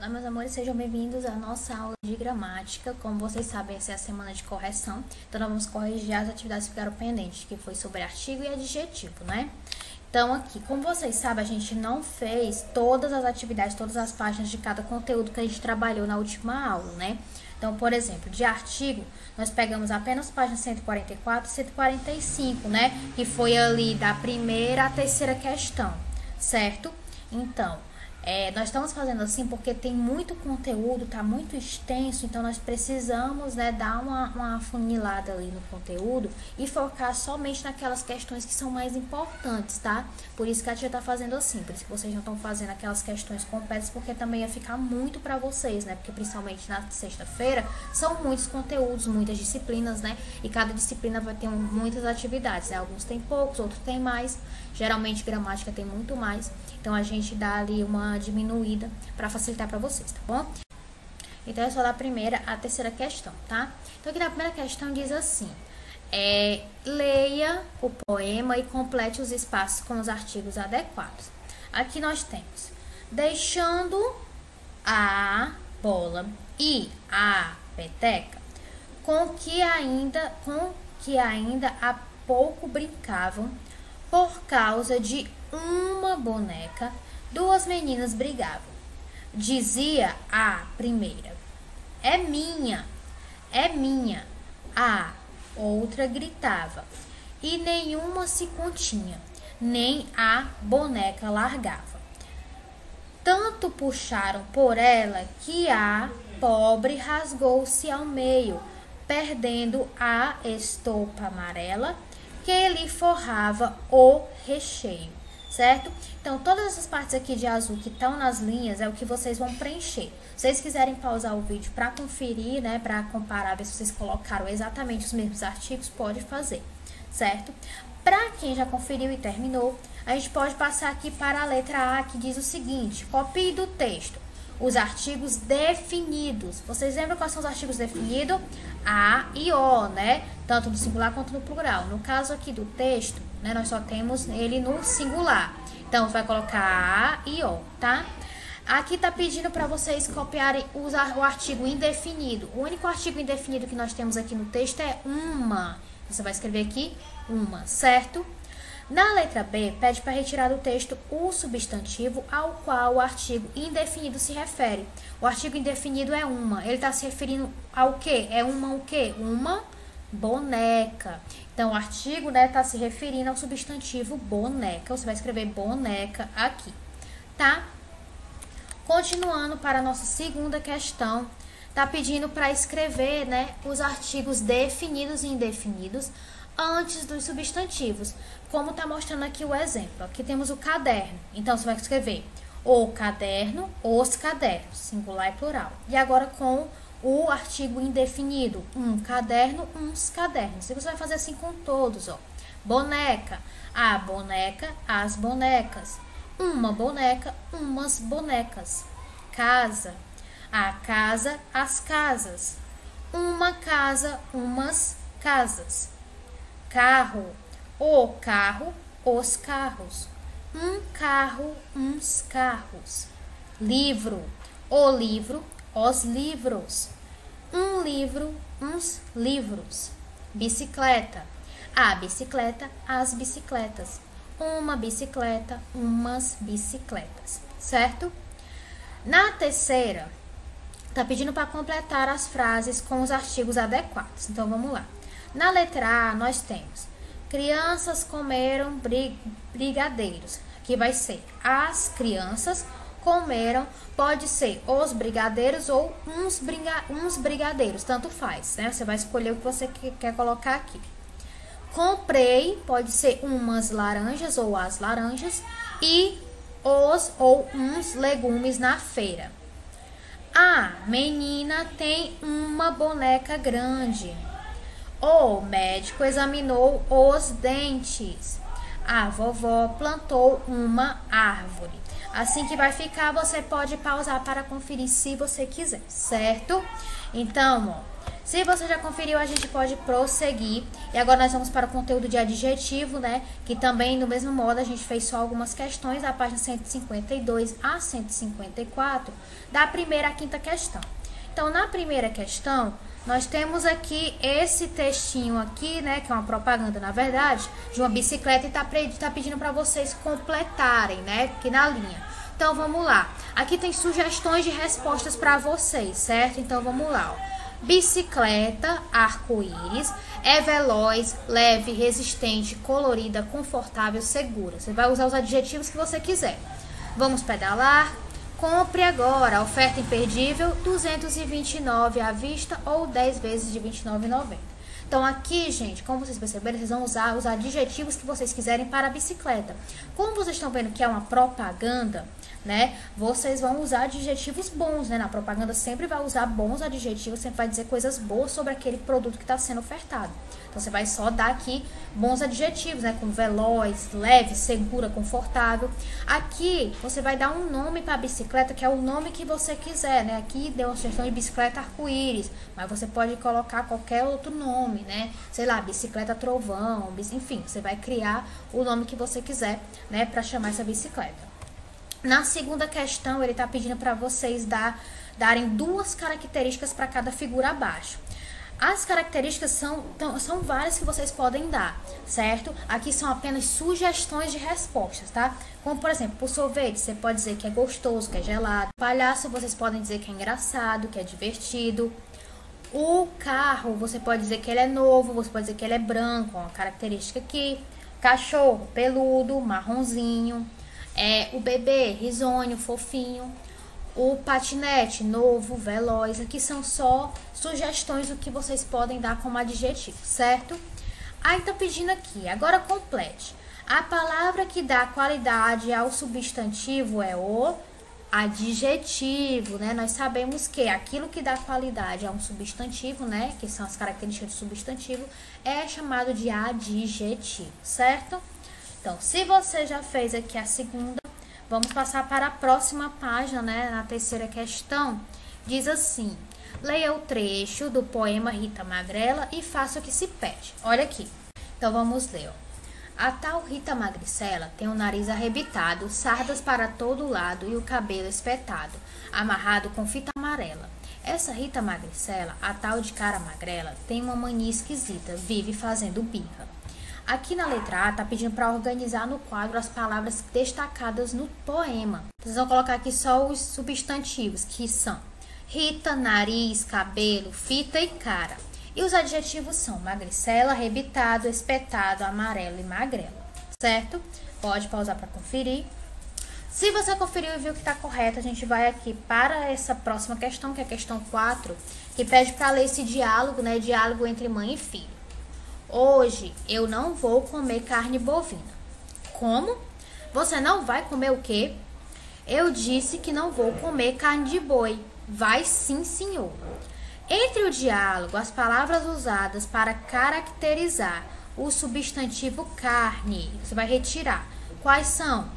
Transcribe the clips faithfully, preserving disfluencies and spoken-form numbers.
Olá, meus amores, sejam bem-vindos à nossa aula de gramática. Como vocês sabem, essa é a semana de correção, então nós vamos corrigir as atividades que ficaram pendentes, que foi sobre artigo e adjetivo, né? Então aqui, como vocês sabem, a gente não fez todas as atividades, todas as páginas de cada conteúdo que a gente trabalhou na última aula, né? Então, por exemplo, de artigo, nós pegamos apenas páginas cento e quarenta e quatro e cento e quarenta e cinco, né? Que foi ali da primeira à terceira questão, certo? Então, é, nós estamos fazendo assim porque tem muito conteúdo, tá muito extenso, então nós precisamos, né, dar uma, uma afunilada ali no conteúdo e focar somente naquelas questões que são mais importantes, tá? Por isso que a tia tá fazendo assim, por isso que vocês não estão fazendo aquelas questões completas, porque também ia ficar muito para vocês, né? Porque principalmente na sexta-feira são muitos conteúdos, muitas disciplinas, né? E cada disciplina vai ter muitas atividades, né? Alguns tem poucos, outros tem mais. Geralmente gramática tem muito mais, então a gente dá ali uma diminuída para facilitar para vocês, tá bom? Então é só da primeira à terceira questão, tá? Então aqui na primeira questão diz assim, é, leia o poema e complete os espaços com os artigos adequados. Aqui nós temos, deixando a bola e a peteca, com que ainda, com que ainda há pouco brincavam. Por causa de uma boneca, duas meninas brigavam. Dizia a primeira, é minha, é minha. A outra gritava, e nenhuma se continha, nem a boneca largava. Tanto puxaram por ela que a pobre rasgou-se ao meio, perdendo a estopa amarela que lhe forrava o recheio, certo? Então, todas essas partes aqui de azul que estão nas linhas é o que vocês vão preencher. Se vocês quiserem pausar o vídeo para conferir, né, para comparar, ver se vocês colocaram exatamente os mesmos artigos, pode fazer, certo? Para quem já conferiu e terminou, a gente pode passar aqui para a letra A, que diz o seguinte, copie do texto os artigos definidos. Vocês lembram quais são os artigos definidos? A e O, né? Tanto no singular quanto no plural. No caso aqui do texto, né, nós só temos ele no singular. Então, vai colocar A e O, tá? Aqui tá pedindo para vocês copiarem usar o artigo indefinido. O único artigo indefinido que nós temos aqui no texto é uma. Você vai escrever aqui uma, certo? Na letra B, pede para retirar do texto o substantivo ao qual o artigo indefinido se refere. O artigo indefinido é uma. Ele está se referindo ao quê? É uma o quê? Uma boneca. Então, o artigo, né, está se referindo ao substantivo boneca. Você vai escrever boneca aqui, tá? Continuando para a nossa segunda questão, está pedindo para escrever, né, os artigos definidos e indefinidos antes dos substantivos, como está mostrando aqui o exemplo. Aqui temos o caderno, então você vai escrever o caderno, os cadernos, singular e plural. E agora com o artigo indefinido, um caderno, uns cadernos. E você vai fazer assim com todos, ó. Boneca, a boneca, as bonecas. Uma boneca, umas bonecas. Casa, a casa, as casas. Uma casa, umas casas. Carro, o carro, os carros. Um carro, uns carros. Livro, o livro, os livros. Um livro, uns livros. Bicicleta, a bicicleta, as bicicletas. Uma bicicleta, umas bicicletas, certo? Na terceira, tá pedindo para completar as frases com os artigos adequados. Então, vamos lá. Na letra A, nós temos crianças comeram brigadeiros, que vai ser as crianças comeram, pode ser os brigadeiros ou uns, briga, uns brigadeiros, tanto faz, né? Você vai escolher o que você quer colocar aqui. Comprei, pode ser umas laranjas ou as laranjas, e os ou uns legumes na feira. A menina tem uma boneca grande. O médico examinou os dentes. A vovó plantou uma árvore. Assim que vai ficar, você pode pausar para conferir se você quiser, certo? Então, ó, Se você já conferiu, a gente pode prosseguir. E agora nós vamos para o conteúdo de adjetivo, né? Que também, do mesmo modo, a gente fez só algumas questões, da página cento e cinquenta e dois a cento e cinquenta e quatro, da primeira à quinta questão. Então, na primeira questão, nós temos aqui esse textinho aqui, né? Que é uma propaganda, na verdade, de uma bicicleta e tá, tá pedindo para vocês completarem, né? Aqui na linha. Então, vamos lá. Aqui tem sugestões de respostas para vocês, certo? Então, vamos lá, ó. Bicicleta, arco-íris, é veloz, leve, resistente, colorida, confortável, segura. Você vai usar os adjetivos que você quiser. Vamos pedalar. Compre agora. Oferta imperdível, duzentos e vinte e nove reais à vista ou dez vezes de vinte e nove reais e noventa centavos. Então, aqui, gente, como vocês perceberam, vocês vão usar os adjetivos que vocês quiserem para a bicicleta. Como vocês estão vendo que é uma propaganda, né, vocês vão usar adjetivos bons, né? Na propaganda sempre vai usar bons adjetivos, sempre vai dizer coisas boas sobre aquele produto que está sendo ofertado. Então, você vai só dar aqui bons adjetivos, né? Como veloz, leve, segura, confortável. Aqui, você vai dar um nome para a bicicleta, que é o nome que você quiser, né? Aqui deu uma sugestão de bicicleta arco-íris, mas você pode colocar qualquer outro nome, né? Sei lá, bicicleta trovão, enfim, você vai criar o nome que você quiser, né? Para chamar essa bicicleta. Na segunda questão, ele está pedindo para vocês dar, darem duas características para cada figura abaixo. As características são, são várias que vocês podem dar, certo? Aqui são apenas sugestões de respostas, tá? Como, por exemplo, o sorvete, você pode dizer que é gostoso, que é gelado. O palhaço, vocês podem dizer que é engraçado, que é divertido. O carro, você pode dizer que ele é novo, você pode dizer que ele é branco, uma característica aqui. Cachorro, peludo, marronzinho. É, o bebê, risonho, fofinho. O patinete, novo, veloz. Aqui são só sugestões do que vocês podem dar como adjetivo, certo? Aí tá pedindo aqui, agora complete. A palavra que dá qualidade ao substantivo é o adjetivo, né? Nós sabemos que aquilo que dá qualidade a um substantivo, né? Que são as características do substantivo, é chamado de adjetivo, certo? Então, se você já fez aqui a segunda, vamos passar para a próxima página, né? Na terceira questão, diz assim: leia o trecho do poema Rita Magrela e faça o que se pede. Olha aqui. Então, vamos ler, ó. A tal Rita Magricela tem o nariz arrebitado, sardas para todo lado e o cabelo espetado, amarrado com fita amarela. Essa Rita Magricela, a tal de cara magrela, tem uma mania esquisita, vive fazendo birra. Aqui na letra A, tá pedindo para organizar no quadro as palavras destacadas no poema. Vocês vão colocar aqui só os substantivos, que são Rita, nariz, cabelo, fita e cara. E os adjetivos são magricela, arrebitado, espetado, amarelo e magrela, certo? Pode pausar para conferir. Se você conferiu e viu que está correto, a gente vai aqui para essa próxima questão, que é a questão quatro, que pede para ler esse diálogo, né? Diálogo entre mãe e filho. Hoje eu não vou comer carne bovina. Como? Você não vai comer o quê? Eu disse que não vou comer carne de boi. Vai sim, senhor. Entre o diálogo, as palavras usadas para caracterizar o substantivo carne, você vai retirar. Quais são?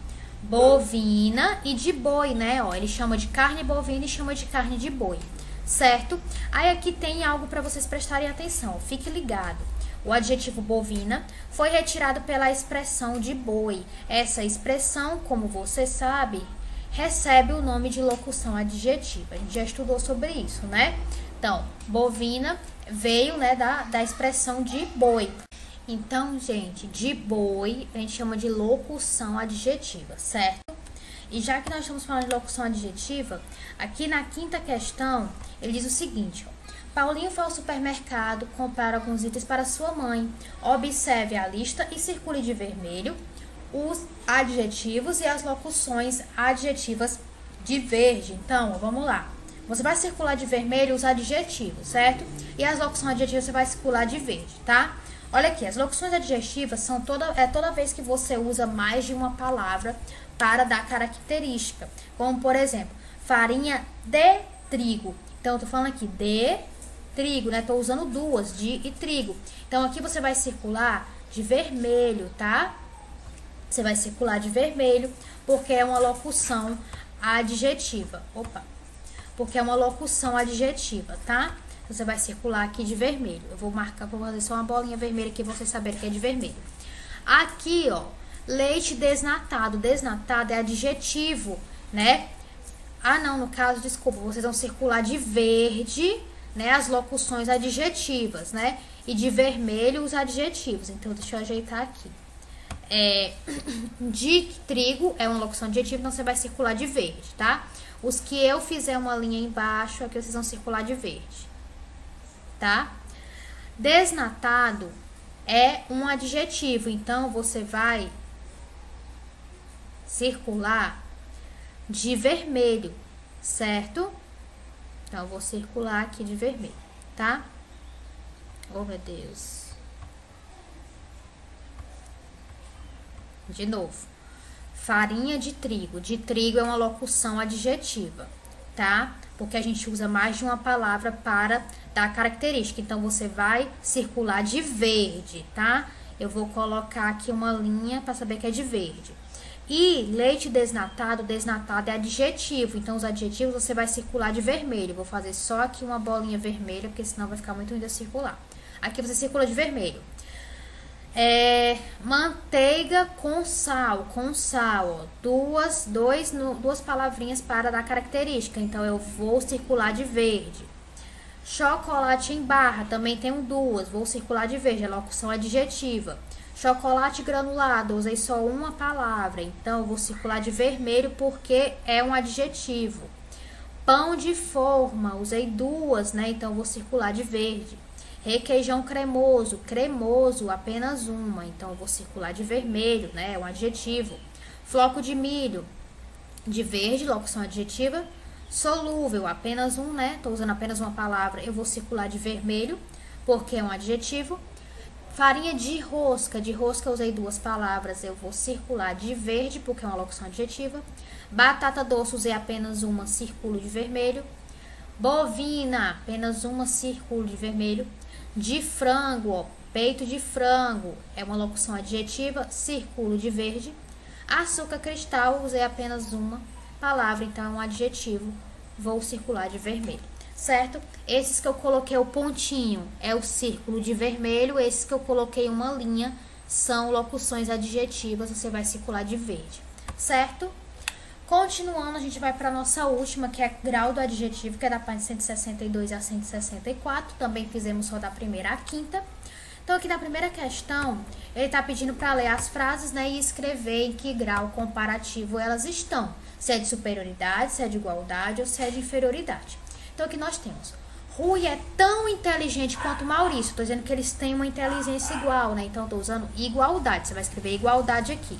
Bovina e de boi, né? Ó, ele chama de carne bovina e chama de carne de boi, certo? Aí aqui tem algo para vocês prestarem atenção, fique ligado. O adjetivo bovina foi retirado pela expressão de boi. Essa expressão, como você sabe, recebe o nome de locução adjetiva. A gente já estudou sobre isso, né? Então, bovina veio, né, da, da expressão de boi. Então, gente, de boi a gente chama de locução adjetiva, certo? E já que nós estamos falando de locução adjetiva, aqui na quinta questão, ele diz o seguinte, ó. Paulinho foi ao supermercado comprar alguns itens para sua mãe. Observe a lista e circule de vermelho os adjetivos e as locuções adjetivas de verde. Então, ó, vamos lá. Você vai circular de vermelho os adjetivos, certo? E as locuções adjetivas você vai circular de verde, tá? Olha aqui, as locuções adjetivas são toda, é toda vez que você usa mais de uma palavra para dar característica. Como, por exemplo, farinha de trigo. Então, eu tô falando aqui de trigo, né? Tô usando duas, de e trigo. Então, aqui você vai circular de vermelho, tá? Você vai circular de vermelho, porque é uma locução adjetiva. Opa! Porque é uma locução adjetiva, tá? Você vai circular aqui de vermelho. Eu vou marcar, vou fazer só uma bolinha vermelha aqui, vocês saberem que é de vermelho. Aqui, ó, leite desnatado. Desnatado é adjetivo, né? Ah, não, no caso, desculpa, vocês vão circular de verde, né, as locuções adjetivas, né? E de vermelho os adjetivos. Então, deixa eu ajeitar aqui. É, de trigo é uma locução adjetiva, então você vai circular de verde, tá? Os que eu fizer uma linha embaixo, aqui vocês vão circular de verde, tá? Desnatado é um adjetivo, então você vai circular de vermelho, certo? Então, eu vou circular aqui de vermelho, tá? Oh, meu Deus. De novo. Farinha de trigo. De trigo é uma locução adjetiva, tá? Porque a gente usa mais de uma palavra para dar característica. Então, você vai circular de verde, tá? Eu vou colocar aqui uma linha para saber que é de verde. E leite desnatado, desnatado é adjetivo. Então, os adjetivos você vai circular de vermelho. Vou fazer só aqui uma bolinha vermelha, porque senão vai ficar muito ruim de circular. Aqui você circula de vermelho. É, manteiga com sal, com sal, ó, duas, dois, no, duas palavrinhas para dar característica, então eu vou circular de verde. Chocolate em barra, também tenho duas, vou circular de verde, é locução adjetiva. Chocolate granulado, usei só uma palavra, então eu vou circular de vermelho porque é um adjetivo. Pão de forma, usei duas, né, então eu vou circular de verde. Requeijão cremoso, cremoso, apenas uma, então eu vou circular de vermelho, né, é um adjetivo. Floco de milho, de verde, locução adjetiva. Solúvel, apenas um, né, tô usando apenas uma palavra, eu vou circular de vermelho, porque é um adjetivo. Farinha de rosca, de rosca eu usei duas palavras, eu vou circular de verde, porque é uma locução adjetiva. Batata doce, usei apenas uma, circulo de vermelho. Bovina, apenas uma, circulo de vermelho. De frango, ó, peito de frango, é uma locução adjetiva, circulo de verde. Açúcar cristal, usei apenas uma palavra, então é um adjetivo, vou circular de vermelho, certo? Esses que eu coloquei o pontinho é o círculo de vermelho, esses que eu coloquei uma linha são locuções adjetivas, você vai circular de verde, certo? Continuando, a gente vai para a nossa última, que é grau do adjetivo, que é da página cento e sessenta e dois a cento e sessenta e quatro. Também fizemos só da primeira à quinta. Então, aqui na primeira questão, ele está pedindo para ler as frases, né, e escrever em que grau comparativo elas estão. Se é de superioridade, se é de igualdade ou se é de inferioridade. Então, aqui nós temos: Rui é tão inteligente quanto Maurício. Estou dizendo que eles têm uma inteligência igual, né? Então, estou usando igualdade. Você vai escrever igualdade aqui.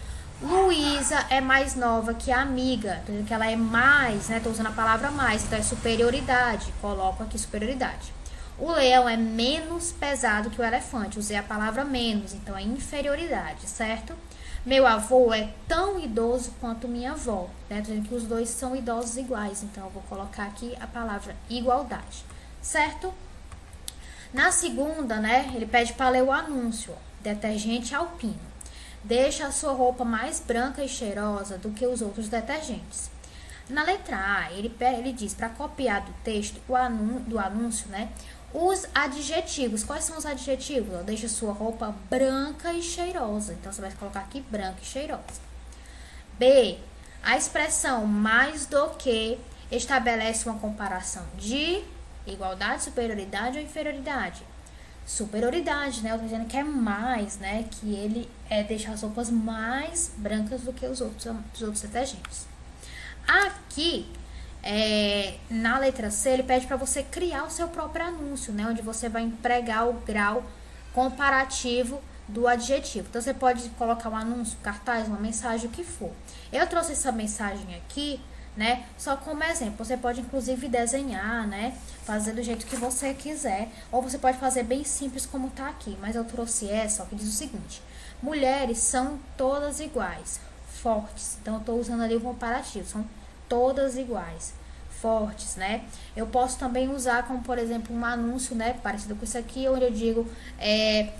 Luísa é mais nova que a amiga. Estou dizendo que ela é mais, né? Estou usando a palavra mais, então é superioridade. Coloco aqui superioridade. O leão é menos pesado que o elefante. Usei a palavra menos, então é inferioridade, certo? Meu avô é tão idoso quanto minha avó, né? Estou dizendo que os dois são idosos iguais, então eu vou colocar aqui a palavra igualdade, certo? Na segunda, né? Ele pede para ler o anúncio, ó, detergente alpino. Deixa a sua roupa mais branca e cheirosa do que os outros detergentes. Na letra A, ele, ele diz para copiar do texto o anú do anúncio, né? Os adjetivos. Quais são os adjetivos? Deixa a sua roupa branca e cheirosa. Então, você vai colocar aqui branca e cheirosa. B, a expressão mais do que estabelece uma comparação de igualdade, superioridade ou inferioridade. Superioridade, né? Eu tô dizendo que é mais, né? Que ele é deixar as roupas mais brancas do que os outros, os outros detergentes. Aqui, é, na letra C, ele pede para você criar o seu próprio anúncio, né? Onde você vai empregar o grau comparativo do adjetivo. Então, você pode colocar um anúncio, cartaz, uma mensagem, o que for. Eu trouxe essa mensagem aqui, né? Só como exemplo, você pode inclusive desenhar, né? Fazer do jeito que você quiser, ou você pode fazer bem simples como tá aqui, mas eu trouxe essa, ó, que diz o seguinte: mulheres são todas iguais, fortes. Então eu tô usando ali o comparativo, são todas iguais, fortes, né? Eu posso também usar como, por exemplo, um anúncio, né, parecido com isso aqui, onde eu digo é,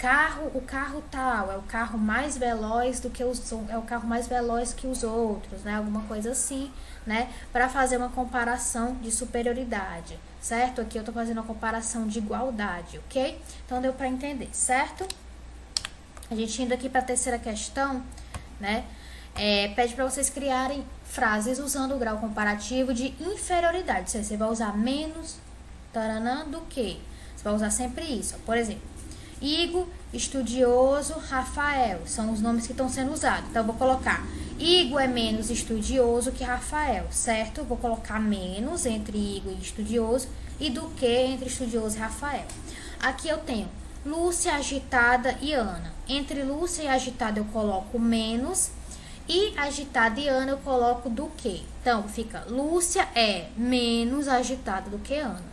carro, o carro tal é o carro mais veloz do que os é o carro mais veloz que os outros, né? Alguma coisa assim, né? Para fazer uma comparação de superioridade, certo? Aqui eu tô fazendo uma comparação de igualdade, ok? Então deu para entender, certo? A gente indo aqui para a terceira questão, né? É, pede para vocês criarem frases usando o grau comparativo de inferioridade. Ou seja, você vai usar menos, taranã, do que. Você vai usar sempre isso. Por exemplo, Igor, estudioso, Rafael. São os nomes que estão sendo usados. Então, eu vou colocar Igor é menos estudioso que Rafael, certo? Eu vou colocar menos entre Igor e estudioso e do que entre estudioso e Rafael. Aqui eu tenho Lúcia, agitada e Ana. Entre Lúcia e agitada eu coloco menos e agitada e Ana eu coloco do que. Então, fica Lúcia é menos agitada do que Ana.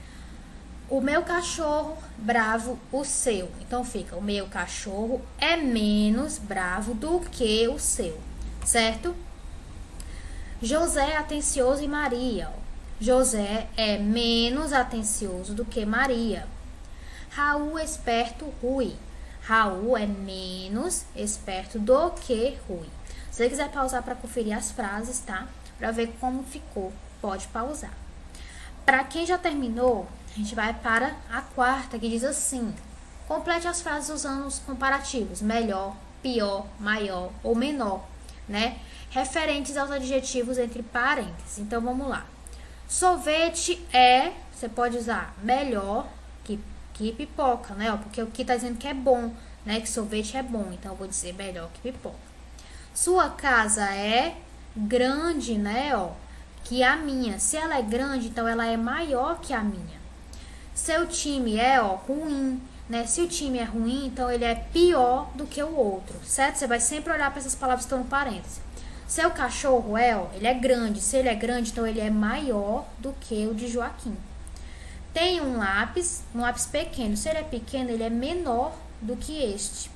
O meu cachorro bravo, o seu. Então, fica o meu cachorro é menos bravo do que o seu, certo? José é atencioso e Maria. José é menos atencioso do que Maria. Raul é esperto, Rui. Raul é menos esperto do que Rui. Se você quiser pausar para conferir as frases, tá? Para ver como ficou, pode pausar. Para quem já terminou, a gente vai para a quarta, que diz assim: complete as frases usando os comparativos melhor, pior, maior ou menor, né? Referentes aos adjetivos entre parênteses. Então, vamos lá. Sorvete é, você pode usar melhor que, que pipoca, né? Ó, porque o que tá dizendo que é bom, né? Que sorvete é bom, então eu vou dizer melhor que pipoca. Sua casa é grande, né? Ó, que a minha. Se ela é grande, então ela é maior que a minha. Seu time é, ó, ruim, né? Se o time é ruim, então ele é pior do que o outro, certo? Você vai sempre olhar para essas palavras que estão no parênteses. Seu cachorro é, ó, ele é grande. Se ele é grande, então ele é maior do que o de Joaquim. Tem um lápis, um lápis pequeno. Se ele é pequeno, ele é menor do que este.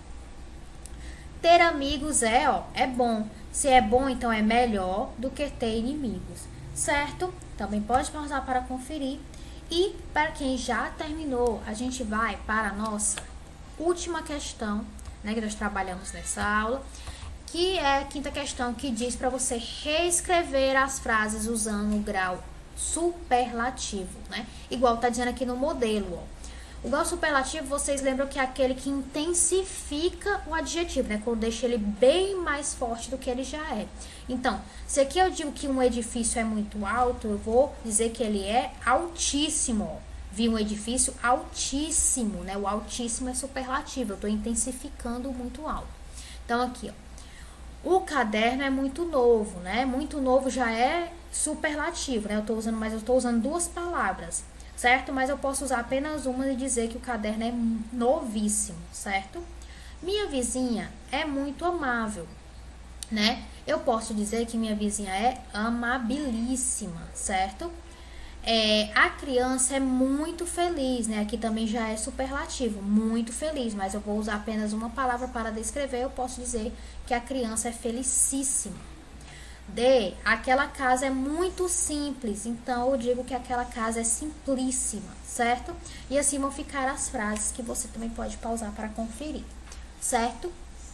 Ter amigos é, ó, é bom. Se é bom, então é melhor do que ter inimigos, certo? Também pode pausar para conferir. E para quem já terminou, a gente vai para a nossa última questão, né, que nós trabalhamos nessa aula, que é a quinta questão, que diz para você reescrever as frases usando o grau superlativo, né? Igual tá dizendo aqui no modelo, ó. O grau superlativo, vocês lembram que é aquele que intensifica o adjetivo, né? Quando deixa ele bem mais forte do que ele já é. Então, se aqui eu digo que um edifício é muito alto, eu vou dizer que ele é altíssimo. Vi um edifício altíssimo, né? O altíssimo é superlativo, eu estou intensificando muito alto. Então, aqui, ó. O caderno é muito novo, né? Muito novo já é superlativo, né? Eu tô usando, mas eu estou usando duas palavras, certo? Mas eu posso usar apenas uma e dizer que o caderno é novíssimo, certo? Minha vizinha é muito amável, né? Eu posso dizer que minha vizinha é amabilíssima, certo? É, a criança é muito feliz, né? Aqui também já é superlativo, muito feliz, mas eu vou usar apenas uma palavra para descrever. Eu posso dizer que a criança é felicíssima. D, aquela casa é muito simples, então eu digo que aquela casa é simplíssima, certo? E assim vão ficar as frases que você também pode pausar para conferir, certo?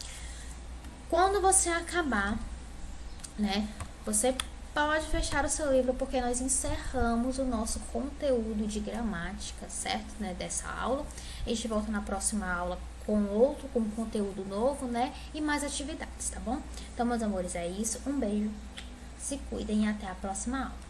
Quando você acabar, né, você pode fechar o seu livro, porque nós encerramos o nosso conteúdo de gramática, certo? Né, dessa aula. A gente volta na próxima aula com outro, com conteúdo novo, né? E mais atividades, tá bom? Então, meus amores, é isso. Um beijo, se cuidem e até a próxima aula.